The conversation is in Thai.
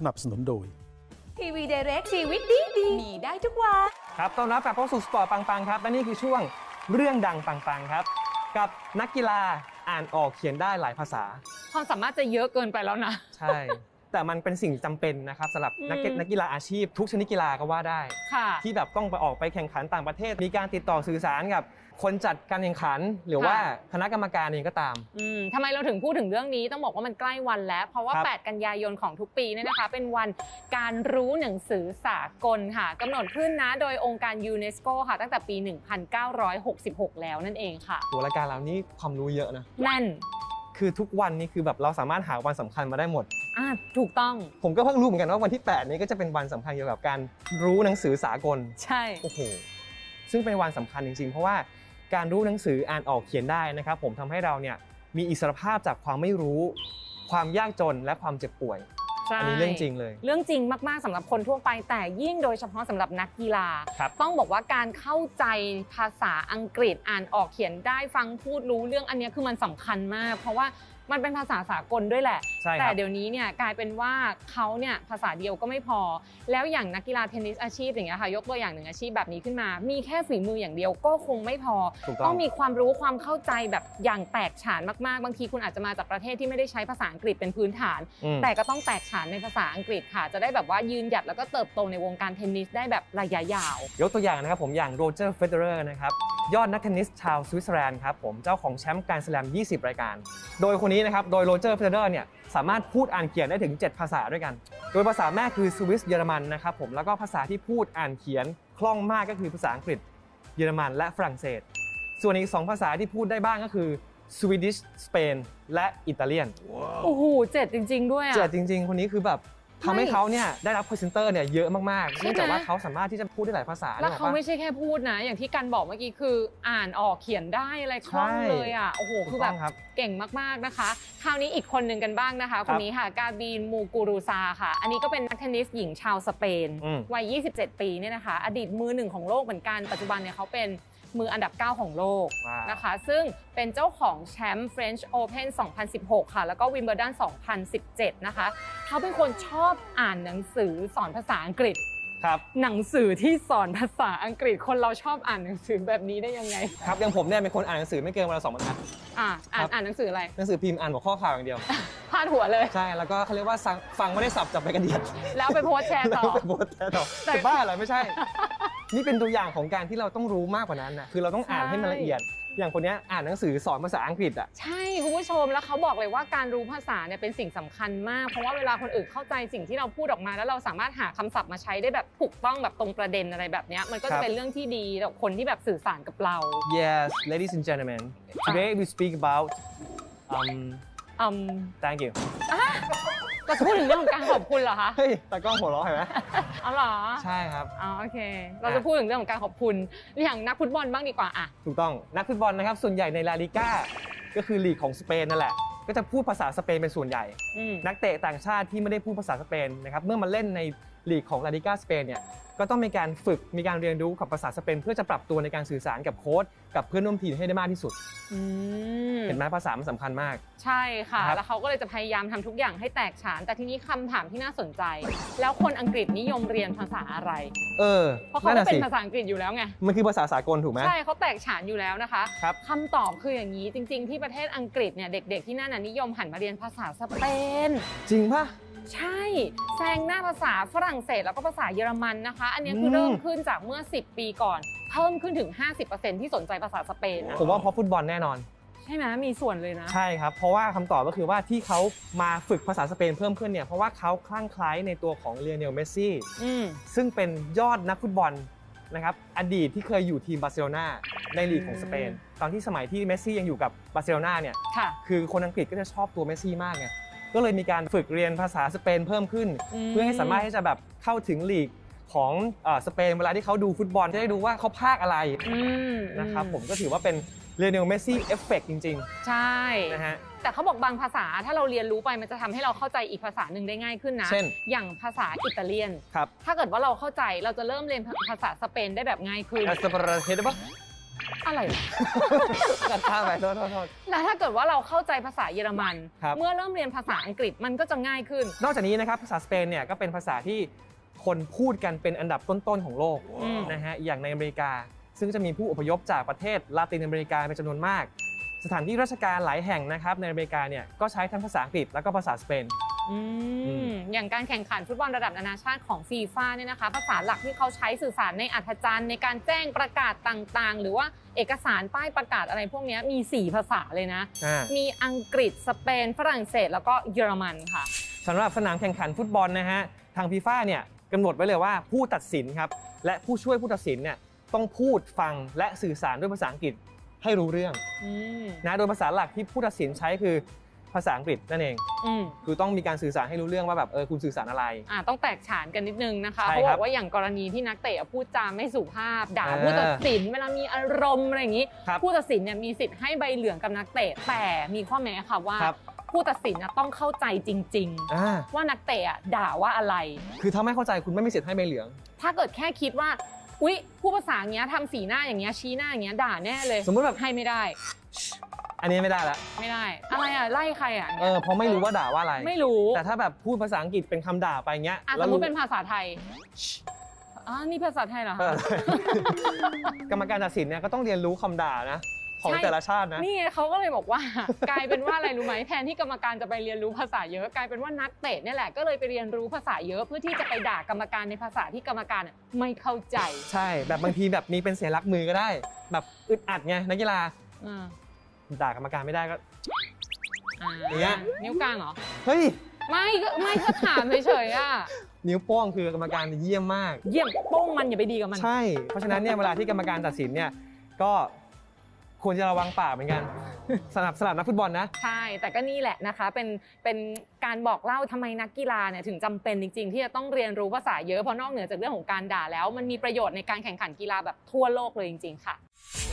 นับสนุนโดยทีวีไดเรกชีวิตดีมีได้ทุกวันครับต้อนรับกลับเข้าสู่สปอร์ตปังๆครับและนี่คือช่วงเรื่องดังปังๆครับกับนักกีฬาอ่านออกเขียนได้หลายภาษาความสามารถจะเยอะเกินไปแล้วนะใช่แต่มันเป็นสิ่งจำเป็นนะครับสำหรับนักกีฬาอาชีพทุกชนิดกีฬาก็ว่าได้ที่แบบต้องไปออกไปแข่งขันต่างประเทศมีการติดต่อสื่อสารกับคนจัดการแข่งขันหรือว่าคณะกรรมการเองก็ตามทำไมเราถึงพูดถึงเรื่องนี้ต้องบอกว่ามันใกล้วันแล้วเพราะว่า8กันยายนของทุกปีเนี่ยนะคะเป็นวันการรู้หนังสือสากลค่ะกำหนดขึ้นนะโดยองค์การยูเนสโกค่ะตั้งแต่ปี 1966 แล้วนั่นเองค่ะตัวรายการเรานี่ความรู้เยอะนะนั่นคือทุกวันนี้คือแบบเราสามารถหาวันสำคัญมาได้หมดถูกต้องผมก็เพิ่งรู้เหมือนกันว่าวันที่8นี้ก็จะเป็นวันสำคัญเกี่ยวกับการรู้หนังสือสากลใช่โอ้โหซึ่งเป็นวันสำคัญจริงๆเพราะว่าการรู้หนังสืออ่านออกเขียนได้นะครับผมทำให้เราเนี่ยมีอิสรภาพจากความไม่รู้ความยากจนและความเจ็บป่วยอันนี้เรื่องจริงเลยเรื่องจริงมากๆสำหรับคนทั่วไปแต่ยิ่งโดยเฉพาะสำหรับนักกีฬาต้องบอกว่าการเข้าใจภาษาอังกฤษอ่านออกเขียนได้ฟังพูดรู้เรื่องอันนี้คือมันสำคัญมากเพราะว่ามันเป็นภาษาสากลด้วยแหละแต่เดี๋ยวนี้เนี่ยกลายเป็นว่าเขาเนี่ยภาษาเดียวก็ไม่พอแล้วอย่างนักกีฬาเทนนิสอาชีพอย่างเงี้ยค่ะยกตัวอย่างหนึ่งอาชีพแบบนี้ขึ้นมามีแค่ฝีมืออย่างเดียวก็คงไม่พอต้องมีความรู้ความเข้าใจแบบอย่างแตกฉานมากๆบางทีคุณอาจจะมาจากประเทศที่ไม่ได้ใช้ภาษาอังกฤษเป็นพื้นฐานแต่ก็ต้องแตกฉานในภาษาอังกฤษค่ะจะได้แบบว่ายืนหยัดแล้วก็เติบโตในวงการเทนนิสได้แบบระยะยาวยกตัวอย่างนะครับผมอย่างโรเจอร์เฟเดอเรอร์นะครับยอดนักเทนนิสชาวสวิตเซอร์แลนด์ครับผมเจ้าของแชมป์แกรนด์สแลม20 รายการโดยคนนี้นะครับโดยโรเจอร์เฟเดอเรอร์เนี่ยสามารถพูดอ่านเขียนได้ถึง7ภาษาด้วยกันโดยภาษาแม่คือสวิสเยอรมันนะครับผมแล้วก็ภาษาที่พูดอ่านเขียนคล่องมากก็คือภาษาอังกฤษเยอรมันและฝรั่งเศสส่วนอีก2ภาษาที่พูดได้บ้างก็คือสวีดิชสเปนและอิตาเลียนโอ้โห7จริงๆด้วย 7จริงๆคนนี้คือแบบทำให้เขาเนี่ยได้รับพรีเซนเตอร์เนี่ยเยอะมากๆเนื่องจากว่าเขาสามารถที่จะพูดได้หลายภาษาแล้วเขาไม่ใช่แค่พูดนะอย่างที่กันบอกเมื่อกี้คืออ่านออกเขียนได้อะไรคล่องเลยอ่ะโอ้โหคือแบบเก่งมากๆนะคะคราวนี้อีกคนหนึ่งกันบ้างนะคะคนนี้ค่ะกาบีนมูกูรูซาค่ะอันนี้ก็เป็นนักเทนนิสหญิงชาวสเปนวัย27 ปีเนี่ยนะคะอดีตมือ1ของโลกเหมือนกันปัจจุบันเนี่ยเขาเป็นมืออันดับ9ของโลกนะคะซึ่งเป็นเจ้าของแชมป์ French Open 2016 ค่ะแล้วก็ Wimbledon 2017 นะคะเขาเป็นคนชอบอ่านหนังสือสอนภาษาอังกฤษครับหนังสือที่สอนภาษาอังกฤษคนเราชอบอ่านหนังสือแบบนี้ได้ยังไงครับอย่างผมเนี่ยเป็นคนอ่านหนังสือไม่เกินวันละ2 บรรทัดอ่านหนังสืออะไรหนังสือพิมพ์อ่านหัวข้อข่าวอย่างเดียวพาดหัวเลยใช่แล้วก็เขาเรียกว่าฟังไม่ได้สับจับไปกระเดียดแล้วไปโพสแชร์ต่อแต่บ้าเหรอไม่ใช่นี่เป็นตัวอย่างของการที่เราต้องรู้มากกว่านั้นนะคือเราต้องอ่านให้มันละเอียดอย่างคนนี้อ่านหนังสือสอนภาษาอังกฤษอ่ะใช่คุณผู้ชมแล้วเขาบอกเลยว่าการรู้ภาษาเนี่ยเป็นสิ่งสำคัญมากเพราะว่าเวลาคนอื่นเข้าใจสิ่งที่เราพูดออกมาแล้วเราสามารถหาคำศัพท์มาใช้ได้แบบถูกต้องแบบตรงประเด็นอะไรแบบนี้มันก็จะเป็นเรื่องที่ดีต่อคนที่แบบสื่อสารกับเรา Yes ladies and gentlemen today we speak about thank you เราจะพูดถึงเรื่องของการขอบคุณเหรอคะเฮ้ยตากล้องหัวเราะเห็นไหมเอาเหรอใช่ครับโอเคเราจะพูดถึงเรื่องของการขอบคุณอย่างนักฟุตบอลบ้างดีกว่าถูกต้องนักฟุตบอลนะครับส่วนใหญ่ในลาลิก้าก็คือลีกของสเปนนั่นแหละก็จะพูดภาษาสเปนเป็นส่วนใหญ่นักเตะต่างชาติที่ไม่ได้พูดภาษาสเปนนะครับเมื่อมาเล่นในลีกของลาลิก้าสเปนเนี่ยก็ต้องมีการฝึกมีการเรียนรู้กับภาษาสเปนเพื่อจะปรับตัวในการสื่อสารกับโค้ชกับเพื่อนร่วมทีมให้ได้มากที่สุดเห็นไหมภาษามันสำคัญมากใช่ค่ะแล้วเขาก็เลยจะพยายามทำทุกอย่างให้แตกฉานแต่ทีนี้คำถามที่น่าสนใจแล้วคนอังกฤษนิยมเรียนภาษาอะไรเพราะเขาเป็นภาษาอังกฤษอยู่แล้วไงมันคือภาษาสากลถูกไหมใช่เขาแตกฉานอยู่แล้วนะคะคำตอบคืออย่างนี้จริงๆที่ประเทศอังกฤษเนี่ยเด็กๆที่นั่นนิยมหันมาเรียนภาษาสเปนจริงป่ะใช่แซงหน้าภาษาฝรั่งเศสแล้วก็ภาษาเยอรมันนะคะอันนี้คือเริ่มขึ้นจากเมื่อ10 ปีก่อนเพิ่มขึ้นถึง 50% ที่สนใจภาษาสเปนผมว่าเพราะฟุตบอลแน่นอนใช่ไหมมีส่วนเลยนะใช่ครับเพราะว่าคำตอบก็คือว่าที่เขามาฝึกภาษาสเปนเพิ่มขึ้นเนี่ยเพราะว่าเขาคลั่งไคล้ในตัวของเลโอเนลเมสซี่ซึ่งเป็นยอดนักฟุตบอลนะครับอดีตที่เคยอยู่ทีมบาร์เซโลนาในลีกของสเปนตอนที่สมัยที่เมสซี่ยังอยู่กับบาร์เซโลนาเนี่ยคือคนอังกฤษก็จะชอบตัวเมสซี่มากไงก็เลยมีการฝึกเรียนภาษาสเปนเพิ่มขึ้นเพื่อให้สามารถที่จะแบบเข้าถึงลีกของสเปนเวลาที่เขาดูฟุตบอลจะได้ดูว่าเขาพากอะไรนะครับผมก็ถือว่าเป็นเลโอเนลเมสซี่เอฟเฟกต์จริงๆใช่นะฮะแต่เขาบอกบางภาษาถ้าเราเรียนรู้ไปมันจะทำให้เราเข้าใจอีกภาษาหนึ่งได้ง่ายขึ้นนะเช่นอย่างภาษาอิตาเลียนถ้าเกิดว่าเราเข้าใจเราจะเริ่มเรียนภาษาสเปนได้แบบง่ายขึ้นอะไรกัดข้ามไปโทษแล้วถ้าเกิดว่าเราเข้าใจภาษาเยอรมันครับเมื่อเริ่มเรียนภาษาอังกฤษมันก็จะง่ายขึ้นนอกจากนี้นะครับภาษาสเปนเนี่ยก็เป็นภาษาที่คนพูดกันเป็นอันดับต้นๆของโลกนะฮะอย่างในอเมริกาซึ่งจะมีผู้อพยพจากประเทศลาตินอเมริกาเป็นจำนวนมากสถานที่ราชการหลายแห่งนะครับในอเมริกาเนี่ยก็ใช้ทั้งภาษาอังกฤษแล้วก็ภาษาสเปนอย่างการแข่งขันฟุตบอลระดับนานาชาติของฟีฟ่าเนี่ยนะคะภาษาหลักที่เขาใช้สื่อสารในอัธจันทร์ในการแจ้งประกาศต่างๆหรือว่าเอกสารป้ายประกาศอะไรพวกนี้มี4ภาษาเลยนะมีอังกฤษสเปนฝรั่งเศสแล้วก็เยอรมันค่ะสำหรับสนามแข่งขันฟุตบอลนะฮะทางฟีฟ่าเนี่ยกำหนดไว้เลยว่าผู้ตัดสินครับและผู้ช่วยผู้ตัดสินเนี่ยต้องพูดฟังและสื่อสารด้วยภาษาอังกฤษให้รู้เรื่องนะโดยภาษาหลักที่ผู้ตัดสินใช้คือภาษาอังกฤษนั่นเองคือต้องมีการสื่อสารให้รู้เรื่องว่าแบบคุณสื่อสารอะไรต้องแตกฉานกันนิดนึงนะคะเขาบอกว่าอย่างกรณีที่นักเตะพูดจาไม่สุภาพด่าผู้ตัดสินเวลามีอารมณ์อะไรอย่างนี้ผู้ตัดสินเนี่ยมีสิทธิ์ให้ใบเหลืองกับนักเตะแต่มีข้อแม้ค่ะว่าผู้ตัดสินต้องเข้าใจจริงๆว่านักเตะด่าว่าอะไรคือถ้าไม่เข้าใจคุณไม่มีสิทธิ์ให้ใบเหลืองถ้าเกิดแค่คิดว่าอุ๊ยผู้ภาษาอย่างเงี้ยทำสีหน้าอย่างเงี้ยชี้หน้าอย่างเงี้ยด่าแน่เลยสมมติแบบให้ไม่ได้อันนี้ไม่ได้ละไม่ได้อะไรไล่ใครเพราะไม่รู้ว่าด่าว่าอะไรไม่รู้แต่ถ้าแบบพูดภาษาอังกฤษเป็นคำด่าไปเงี้ยสมมติเป็นภาษาไทยนี่ภาษาไทยเหรอคะกรรมการตัดสินเนี่ยก็ต้องเรียนรู้คำด่านะของแต่ละชาตินะนี่เขาก็เลยบอกว่ากลายเป็นว่าอะไรรู้ไหมแทนที่กรรมการจะไปเรียนรู้ภาษาเยอะกลายเป็นว่านักเตะนี่แหละก็เลยไปเรียนรู้ภาษาเยอะเพื่อที่จะไปด่ากรรมการในภาษาที่กรรมการไม่เข้าใจใช่แบบบางทีแบบมีเป็นเสียลักมือก็ได้แบบอึดอัดไงนักกีฬาด่ากรรมการไม่ได้ก็อย่างเงี้ยนิ้วกลางเหรอเฮ้ยไม่ก็ถามเฉยๆนิ้วโป้งคือกรรมการเยี่ยมมากเยี่ยมโป้งมันอย่าไปดีกับมันใช่เพราะฉะนั้นเนี่ยเวลาที่กรรมการตัดสินเนี่ยก็ควรจะระวังปากเหมือนกันสำหรับนักฟุตบอลนะใช่แต่ก็นี่แหละนะคะเป็นการบอกเล่าทำไมนักกีฬาเนี่ยถึงจำเป็นจริงๆที่จะต้องเรียนรู้ภาษาเยอะเพราะนอกเหนือจากเรื่องของการด่าแล้วมันมีประโยชน์ในการแข่งขันกีฬาแบบทั่วโลกเลยจริงๆค่ะ